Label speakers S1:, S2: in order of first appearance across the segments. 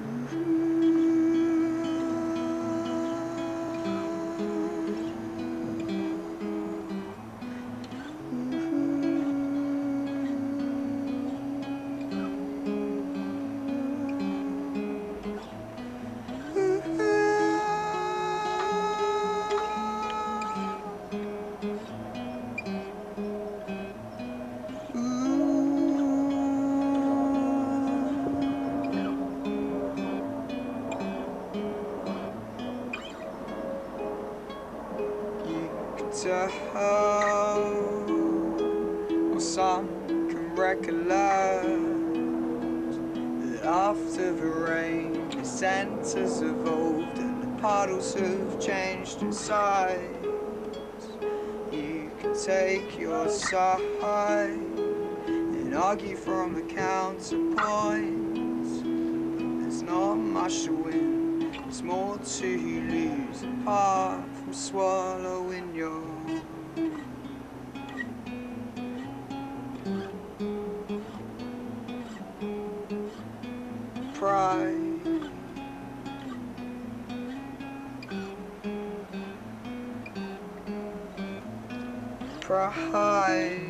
S1: Or some can recollect that after the rain the scent has evolved and the puddles have changed in size. You can take your side and argue from a counterpoint. There's not much to win, there's more to lose apart from swallowing your pride. Pride.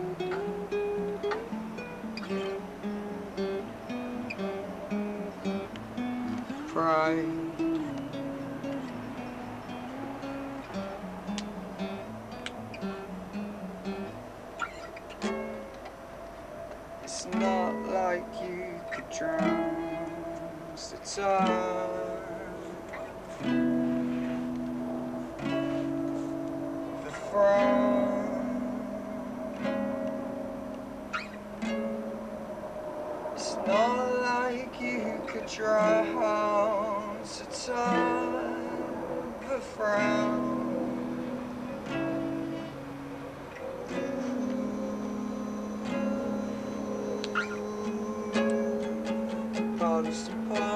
S1: Pride. It's not like you could drown the turn the frown. It's not like you could drown the turn the frown. Puddles to puddles.